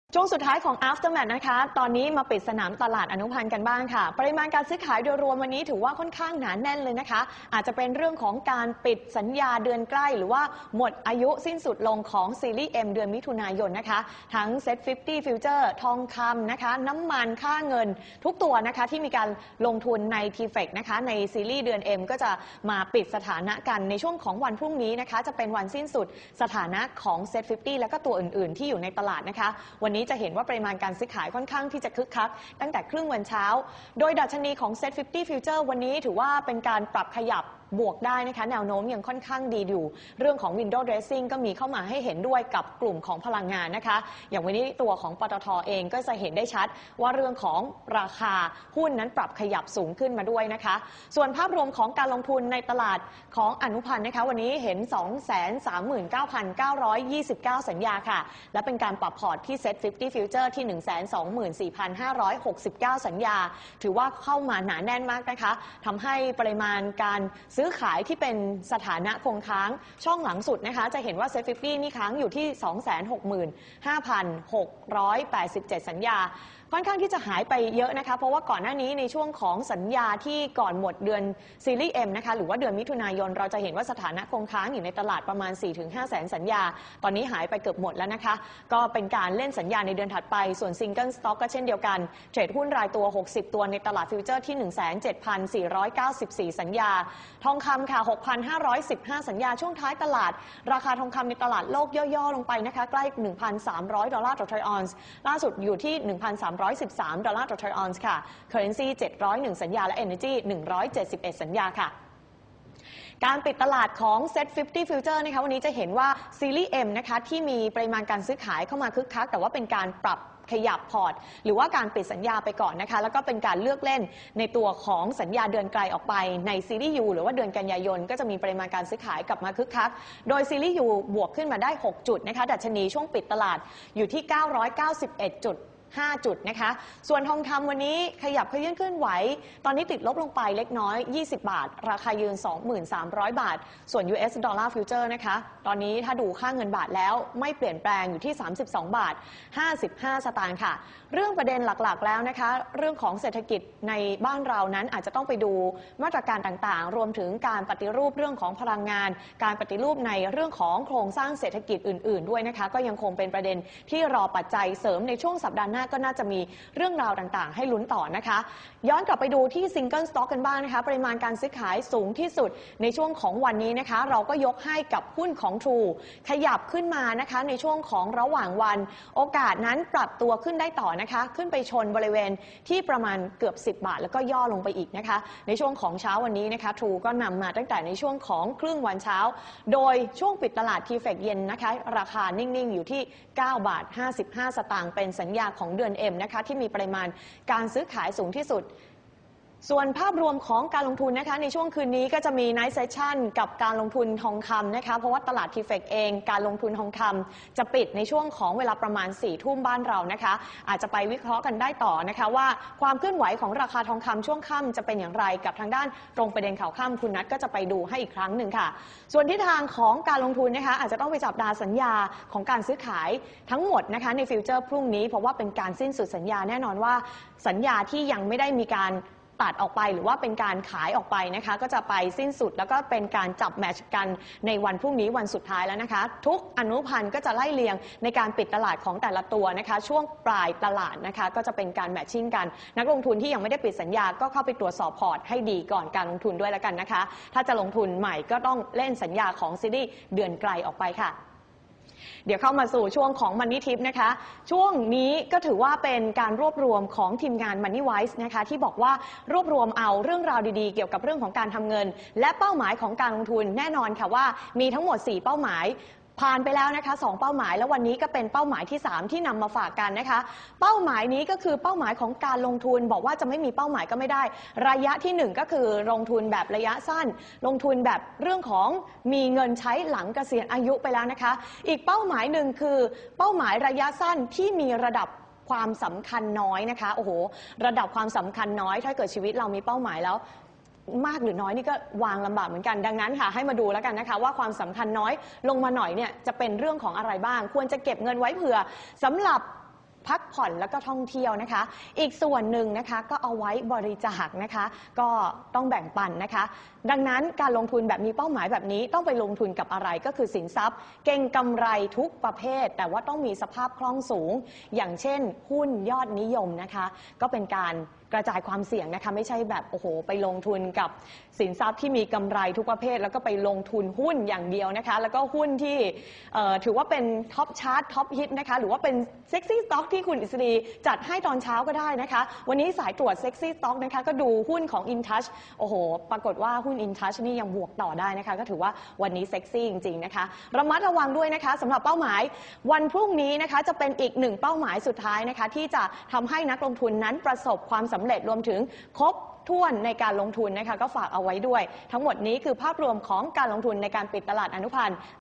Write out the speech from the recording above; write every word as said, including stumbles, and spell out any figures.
ช่วงสุดท้ายของ Aftermath นะคะ ตอนนี้มาปิดสนามตลาดอนุพันธ์กันบ้างค่ะ ปริมาณการซื้อขายโดยรวมวันนี้ถือว่าค่อนข้างหนาแน่นเลยนะคะ อาจจะเป็นเรื่องของการปิดสัญญาเดือนใกล้หรือว่าหมดอายุสิ้นสุดลงของซีรีส์ M เดือนมิถุนายนนะคะ ทั้ง เซ็ต ห้าสิบ Future ทองคำนะคะ น้ำมันค่าเงินทุกตัวนะคะที่มีการลงทุนใน ที เฟก นะคะในซีรีส์เดือน M ก็จะมาปิดสถานะกันในช่วงของวันพรุ่งนี้นะคะจะเป็นวันสิ้นสุดสถานะของ เซ็ต ห้าสิบ และก็ตัวอื่นๆที่อยู่ในตลาดนะคะวันนี้จะเห็นว่าปริมาณการซื้อขายค่อนข้างที่จะคึกคักตั้งแต่ครึ่งวันเช้าโดยดัชนีของ เซ็ต ห้าสิบ Future วันนี้ถือว่าเป็นการปรับขยับบวกได้นะคะแนวโน้มยังค่อนข้างดีอยู่เรื่องของ Window Dressing ก็มีเข้ามาให้เห็นด้วยกับกลุ่มของพลังงานนะคะอย่างวันนี้ตัวของปตท.เองก็จะเห็นได้ชัดว่าเรื่องของราคาหุ้นนั้นปรับขยับสูงขึ้นมาด้วยนะคะส่วนภาพรวมของการลงทุนในตลาดของอนุพันธ์นะคะวันนี้เห็น สองแสนสามหมื่นเก้าพันเก้าร้อยยี่สิบเก้า สัญญาค่ะและเป็นการปรับพอร์ตที่ เซ็ต ห้าสิบ Future ที่ หนึ่งแสนสองหมื่นสี่พันห้าร้อยหกสิบเก้า สัญญาถือว่าเข้ามาหนาแน่นมากนะคะทำให้ปริมาณการซื้อขายที่เป็นสถานะคงค้างช่องหลังสุดนะคะจะเห็นว่า เซ็ต ห้าสิบ นี่ค้างอยู่ที่ สองแสนหกหมื่นห้าพันหกร้อยแปดสิบเจ็ด สัญญาค่อนข้างที่จะหายไปเยอะนะคะเพราะว่าก่อนหน้านี้ในช่วงของสัญญาที่ก่อนหมดเดือนซีรีส์ M นะคะหรือว่าเดือนมิถุนายนเราจะเห็นว่าสถานะคงค้างอยู่ในตลาดประมาณ สี่ถึงห้า แสนสัญญาตอนนี้หายไปเกือบหมดแล้วนะคะก็เป็นการเล่นสัญญาในเดือนถัดไปส่วนซิงเกิลสต็อกก็เช่นเดียวกันเทรดหุ้นรายตัวหกสิบตัวในตลาดฟิวเจอร์ที่ หนึ่งแสนเจ็ดพันสี่ร้อยเก้าสิบสี่ สัญญาทองคำค่ะ หกพันห้าร้อยสิบห้า สัญญาช่วงท้ายตลาดราคาทองคำในตลาดโลกย่อๆลงไปนะคะใกล้ หนึ่งพันสามร้อย ดอลลาร์ต่อทรอยออนซ์ล่าสุดอยู่ที่ หนึ่งพันสามร้อยสิบสาม ดอลลาร์ต่อทรอยออนซ์ค่ะ Currency เจ็ดร้อยเอ็ด สัญญาและ Energy หนึ่งร้อยเจ็ดสิบเอ็ด สัญญาค่ะการปิดตลาดของ เซ็ต ห้าสิบ Future นะคะวันนี้จะเห็นว่าซีรีส์ M นะคะที่มีปริมาณการซื้อขายเข้ามาคึกคักแต่ว่าเป็นการปรับขยับพอร์ตหรือว่าการปิดสัญญาไปก่อนนะคะแล้วก็เป็นการเลือกเล่นในตัวของสัญญาเดือนไกลออกไปในซีรีส์ U หรือว่าเดือนกันยายนก็จะมีปริมาณการซื้อขายกลับมาคึกคักโดยซีรีส์ U บวกขึ้นมาได้หกจุดนะคะดัชนีช่วงปิดตลาดอยู่ที่เก้าร้อยเก้าสิบเอ็ดจุดห้า จุดนะคะส่วนทองคำวันนี้ขยับขยื่นเคลื่อนไหวตอนนี้ติดลบลงไปเล็กน้อยยี่สิบบาทราคายืน สองหมื่นสามร้อย บาทส่วน ยู เอส ดอลลาร์ฟิวเจอร์นะคะตอนนี้ถ้าดูค่าเงินบาทแล้วไม่เปลี่ยนแปลงอยู่ที่สามสิบสองบาทห้าสิบห้าสตางค์ค่ะเรื่องประเด็นหลักๆแล้วนะคะเรื่องของเศรษฐกิจในบ้านเรานั้นอาจจะต้องไปดูมาตรการต่างๆรวมถึงการปฏิรูปเรื่องของพลังงานการปฏิรูปในเรื่องของโครงสร้างเศรษฐกิจอื่นๆด้วยนะคะก็ยังคงเป็นประเด็นที่รอปัจจัยเสริมในช่วงสัปดาห์หน้าก็น่าจะมีเรื่องราวต่างๆให้ลุ้นต่อนะคะย้อนกลับไปดูที่ซิงเกิลสต็อกกันบ้างนะคะปริมาณการซื้อขายสูงที่สุดในช่วงของวันนี้นะคะเราก็ยกให้กับหุ้นของ True ขยับขึ้นมานะคะในช่วงของระหว่างวันโอกาสนั้นปรับตัวขึ้นได้ต่อนะคะขึ้นไปชนบริเวณที่ประมาณเกือบสิบบาทแล้วก็ย่อลงไปอีกนะคะในช่วงของเช้าวันนี้นะคะ True ก็นำมาตั้งแต่ในช่วงของครึ่งวันเช้าโดยช่วงปิดตลาด ที เฟก เย็นนะคะราคานิ่งๆอยู่ที่เก้าบาทห้าสิบห้าสตางค์เป็นสัญญาของเดือน M นะคะที่มีปริมาณการซื้อขายสูงที่สุดส่วนภาพรวมของการลงทุนนะคะในช่วงคืนนี้ก็จะมี Night Session กับการลงทุนทองคำนะคะเพราะว่าตลาด ที เฟก เองการลงทุนทองคำจะปิดในช่วงของเวลาประมาณสี่ทุ่มบ้านเรานะคะอาจจะไปวิเคราะห์กันได้ต่อนะคะว่าความเคลื่อนไหวของราคาทองคำช่วงค่ำจะเป็นอย่างไรกับทางด้านตรงประเด็นข่าวค่ำคุณนัทก็จะไปดูให้อีกครั้งหนึ่งค่ะส่วนทิศทางของการลงทุนนะคะอาจจะต้องไปจับตาสัญญาของการซื้อขายทั้งหมดนะคะในฟิวเจอร์พรุ่งนี้เพราะว่าเป็นการสิ้นสุดสัญญาแน่นอนว่าสัญญาที่ยังไม่ได้มีการตัดออกไปหรือว่าเป็นการขายออกไปนะคะก็จะไปสิ้นสุดแล้วก็เป็นการจับแมทช์กันในวันพรุ่งนี้วันสุดท้ายแล้วนะคะทุกอนุพันธ์ก็จะไล่เรียงในการปิดตลาดของแต่ละตัวนะคะช่วงปลายตลาดนะคะก็จะเป็นการแมทชิ่งกันนักลงทุนที่ยังไม่ได้ปิดสัญญาก็เข้าไปตรวจสอบพอร์ตให้ดีก่อนการลงทุนด้วยแล้วกันนะคะถ้าจะลงทุนใหม่ก็ต้องเล่นสัญญาของซีรีส์เดือนไกลออกไปค่ะเดี๋ยวเข้ามาสู่ช่วงของ Money Tip นะคะช่วงนี้ก็ถือว่าเป็นการรวบรวมของทีมงาน Money Wise นะคะที่บอกว่ารวบรวมเอาเรื่องราวดีๆเกี่ยวกับเรื่องของการทำเงินและเป้าหมายของการลงทุนแน่นอนค่ะว่ามีทั้งหมดสี่เป้าหมายผ่านไปแล้วนะคะสองเป้าหมายแล้ววันนี้ก็เป็นเป้าหมายที่สามที่นำมาฝากกันนะคะเป้าหมายนี้ก็คือเป้าหมายของการลงทุนบอกว่าจะไม่มีเป้าหมายก็ไม่ได้ระยะที่หนึ่งก็คือลงทุนแบบระยะสั้นลงทุนแบบเรื่องของมีเงินใช้หลังเกษียณอายุไปแล้วนะคะอีกเป้าหมายหนึ่งคือเป้าหมายระยะสั้นที่มีระดับความสำคัญน้อยนะคะโอ้โหระดับความสำคัญน้อยถ้าเกิดชีวิตเรามีเป้าหมายแล้วมากหรือน้อยนี่ก็วางลำบากเหมือนกันดังนั้นค่ะให้มาดูแล้วกันนะคะว่าความสำคัญน้อยลงมาหน่อยเนี่ยจะเป็นเรื่องของอะไรบ้างควรจะเก็บเงินไว้เผื่อสำหรับพักผ่อนแล้วก็ท่องเที่ยวนะคะ อีกส่วนหนึ่งนะคะก็เอาไว้บริจาคนะคะก็ต้องแบ่งปันนะคะดังนั้นการลงทุนแบบมีเป้าหมายแบบนี้ต้องไปลงทุนกับอะไรก็คือสินทรัพย์เก่งกำไรทุกประเภทแต่ว่าต้องมีสภาพคล่องสูงอย่างเช่นหุ้นยอดนิยมนะคะก็เป็นการกระจายความเสี่ยงนะคะไม่ใช่แบบโอ้โหไปลงทุนกับสินทรัพย์ที่มีกำไรทุกประเภทแล้วก็ไปลงทุนหุ้นอย่างเดียวนะคะแล้วก็หุ้นที่ถือว่าเป็นท็อปชาร์ตท็อปฮิตนะคะหรือว่าเป็นเซ็กซี่สต็อกที่คุณอิสรีจัดให้ตอนเช้าก็ได้นะคะวันนี้สายตรวจเซ็กซี่สต็อกนะคะก็ดูหุ้นของ InTouch โอ้โหปรากฏว่าหุ้น InTouch นี่ยังบวกต่อได้นะคะก็ถือว่าวันนี้เซ็กซี่จริงๆนะคะระมัดระวังด้วยนะคะสำหรับเป้าหมายวันพรุ่งนี้นะคะจะเป็นอีกหนึ่งเป้าหมายสุดท้ายนะคะที่จะทำให้นักลงทุนนั้นประสบความสำเร็จรวมถึงครบถ้วนในการลงทุนนะคะก็ฝากเอาไว้ด้วยทั้งหมดนี้คือภาพรวมของการลงทุนในการปิดตลาดอนุพันธ์